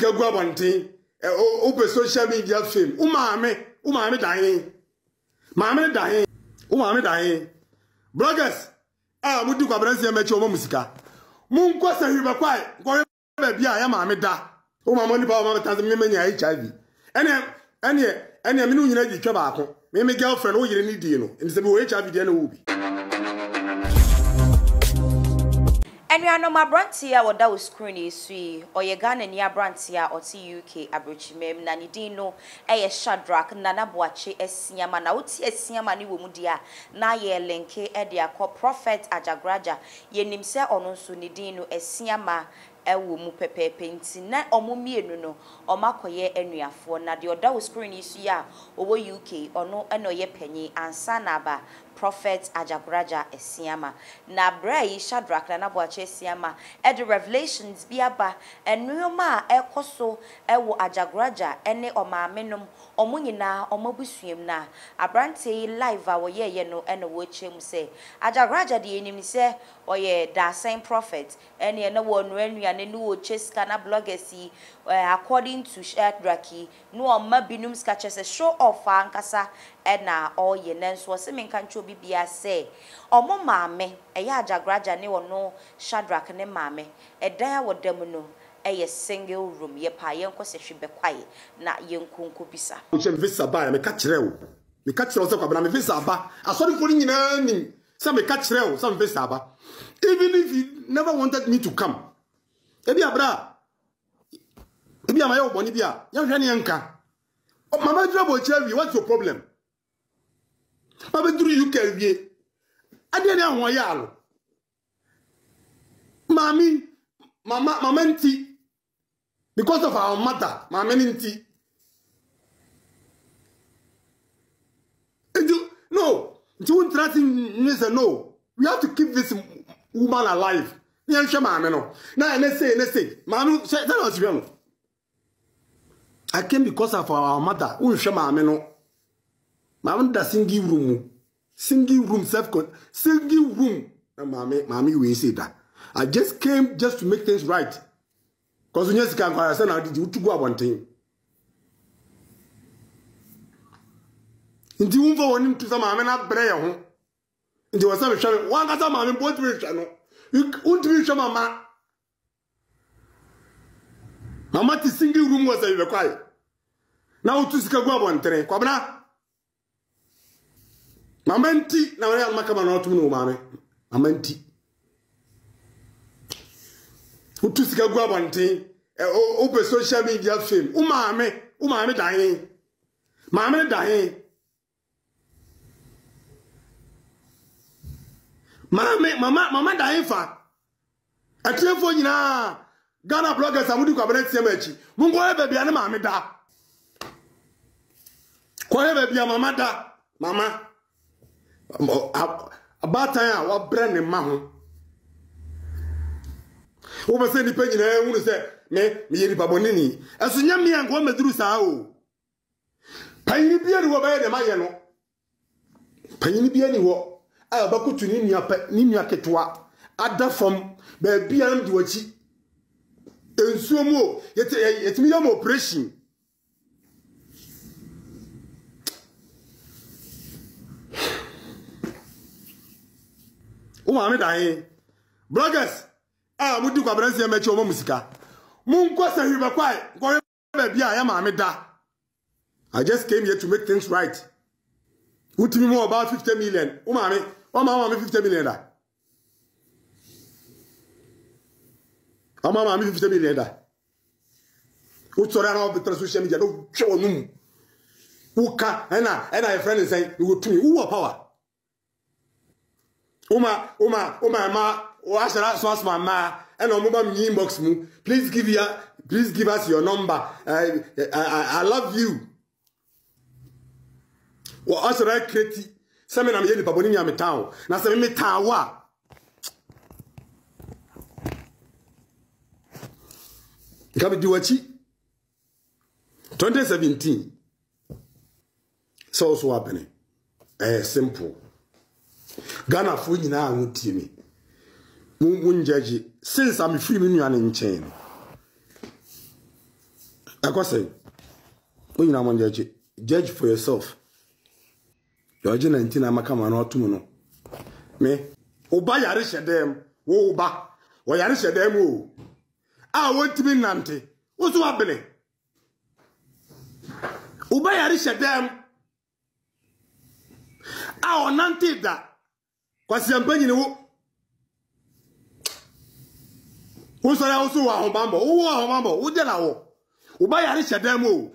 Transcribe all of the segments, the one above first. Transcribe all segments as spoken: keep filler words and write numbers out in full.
sika gu abonten o pe social media fame umame umame dan maame dan umame dan bloggers ah mudi kwa bransi ya mechi omo musika munko sa hwiba kwai ko ba bia ya maame da umama ni ba umama tanzam me menya H I V ene ene ene me no nyina gi twa baako me me girlfriend wo yire ni di no enti se be wo H I V de na wo bi. And we are no my brantia or that was screen is we or ye Ghana near brantia or T U K abrochi mem nanidino a Shadrach Nana Boache Esiama na uti Esiama ni wumudia na ye lenke edia ko prophet Ajagraja ye nimse ono sunidino Esiama ewo mu pepepe nti na omo mienu no omakoye enuafo na de oda wo screen is ya owo U K ono eno ye panyi ansa na ba prophet Ajagraja Esiama na brai Shadrach na Boache Esiama e the revelations biaba enuma ekoso ewo Ajagraja ene omamenom omo nyina omabusuem na abrante live a wo ye ye no ene wo chem se Ajagraja de enim se oye da same prophet ene na wo no anu ne no cheska na bloggers uh, according to Shadrach no oma binum ska chese show off ankasa ena all ye nenso se menkancho bibia se omo maame eya Ajagraja ne wono Shadrach ne maame edan wo dam no eye single room ye pa ye nko se hwebe kwae na ye nkonko bisa o che visa ba me ka kire wo me ka kire wo se kwa bana me visa ba asori fori nyina ni se me ka kire wo se me visa ba even if you never wanted me to come ebi abra ebi amaye oboni bia ya hwe ne yanka mama dura bo chavi what's your problem mama duru U K wie ade ne ahwo ya alo mami mama mama nti because of our mother mama nti no you won't try to say no we have to keep this woman alive. Yan shama no. Na na say na say. Manu say that was real. I came because of our mother. Un shama no. Mama da single room. Single room self single room. Na mama mama we say that. I just came just to make things right. Cause when you see can say na did you to go abonten. Ndi unfo woni to sama mama na bre ye ho. Ndi wasa me hwe wan ka sama mama both we hwe no. You won't reach mama. Mama ti single room was a quiet. Now to Sika go on train. Kwabna. Mama nti na wale almakama na watu no mame. Mama nti. Utu Sika go on train. O pe social media fame. Umame, umame dahin. Mame dahin. Mama, mama, mama dahin fa. Atie fo nyina Ghana bloggers amudi kwa bene tiemachi. Mungo e baby ane mama da. Kwa e baby mama da. Mama. Abata ya wa bre ne ma ho. Wo be se ni pe nyina ehunu se me me yiri babonini. Eso nyam ya ngo meduru saa o. Panyini bia ni wo ba ye de ma ye no. Panyini bia ni wo. A bakutu ni nua ni nua ketwa ada from baby am di wachi ensuo mu yete yetimi yam operation o ma me dan bloggers ah mudi kwa bransi mechi omo musika munko sa hwiba kwai ko baby a ya ma me da. I just came here to make things right. Utimi mo about fifty million o ma me o ma ma me fifty million da. O ma ma me fifty million da. O tsora na obetra social media no hwe onum. Uka ena ena your friend say you go to me who power. Uma uma uma ma o asara so asma ma ena omo ba mi inbox mu please give ya please give us your number. I I, I love you. Wa asara kreti se me na me ye nipa boni nya me town na se me town wa Kabi diwachi twenty seventeen so so happening eh simple Ghana fo nyina anwotie me mun jaji since I'm free me nuane nchen Akwase. When you are judge, judge for yourself. You are nineteen. I'm a come on to no. Me. Oba yare shedem. Wo oba. Wo yare shedem wo. Ah, want to be nante. What's happening? Oba yare shedem. Ah, o nante da. Kwasi ampanyi ni wo. Wo so ya wo so wa honbambo. Wo wa honbambo. Wo de na wo. Oba yare shedem wo.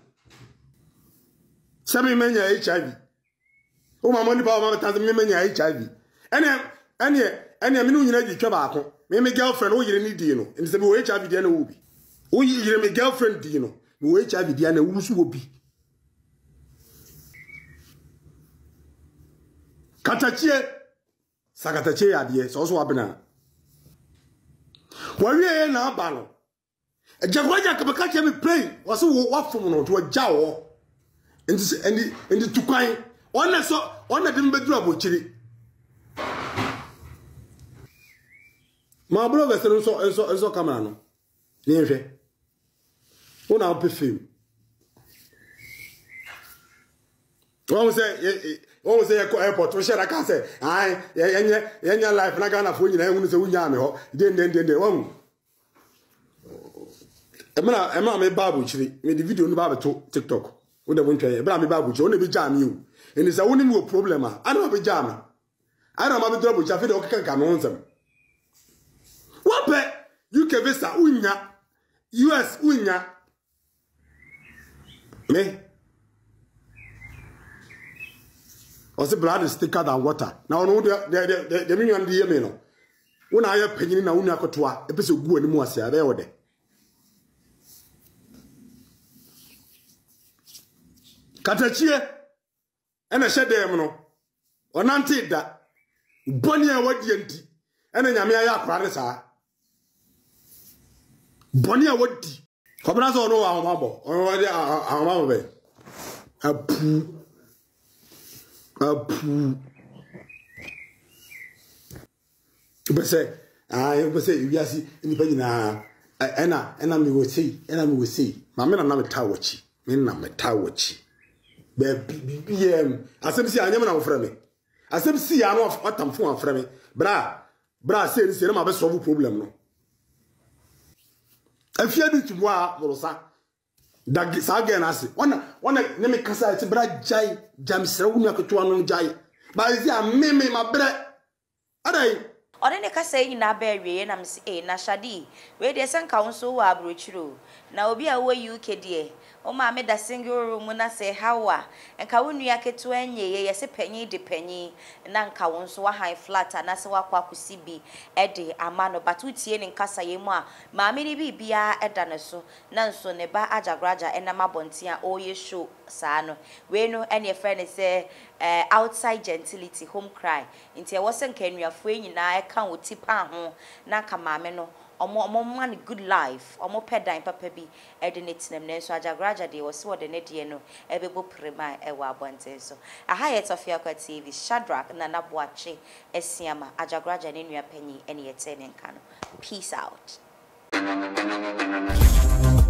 Sabi menya H I V. O mama ni ba mama tanze menya H I V. Ene ene ene me no nyina di twa baako. Me me girlfriend o yire ni di no. Enti se be H I V di na wo bi. O yire me girlfriend di no. Me H I V di na wo su wo bi. Katachie sakatachie ade so so wabena. Wa wie na aba no. Ejagwaja kabaka che me play. Wo so wo wafom no to agya wo. Enti enti enti tukwan. Ona so ona de mbeduru abochiri. Ma bro be se nso nso nso camera no. Ni hwe. Una op film. Wọ́n say wọ́n say e airport o share ka say ai yenye yenye life na Ghana fo nyina ehunu se wunya me ho. Den den den den wọ́n. E mana e ma me babu chiri. Me di video no ba beto TikTok. Wo de won twa e bra me babu chiri. O ne bi jam you. Eni say woni me problem a. Ana ma be jam. Ana ma be trouble chafe de o keka nka no nsem. Wape U K visa unya U S unya me was the blood is thicker than water. Now no the the the the minion the me no una aye panyini na unu akotoa epese gu ani mu ase abe wode katachie ena hyedem no onante da boni a wadi anti ena nyame aye akora ne saa boni a wadi kobra so no ahomabo wadi ahomabo be apu apu bese ah bese wiasi ni panyina ena ena mi wosi ena mi wosi ma me na na meta wachi me na meta wachi be bm asem si anyam na wo frɛ me asem si ya no atamfo wa frɛ me bra bra se ni se na ma be solve problem no afia bi tumo a morosa da saga na ase wana wana ne me kasa ti bra jai jamsre wunu akoto anu jai ba zi a meme ma bre adai Ode ne kasa yi na ba wie na mse e na Shadi we de senka wonso wa abrochiro na obi a wo U K de o ma me da single room na se hawa enka wonu aketo anye ye yese panyi de panyi na nka wonso wa high flat na se wa kwa kusi bi e de amano batu tie ne nkasa ye mu a ma me ni bibia e da ne so na nso ne ba ajagraja e na mabonte a o ye show saa no we no ene friend say uh, outside gentility home cry nti e wose nkanuafo nyina e kan otipa ho na kamame no omo omo man good life omo pedan papa bi e de netinem ne so ajagraja de wose wode ne de no e bebo prema e wa abonte so aha yet of your T V Shadrack na naboache esiama ajagraja ne nua panyi ene yete ne nka no peace out.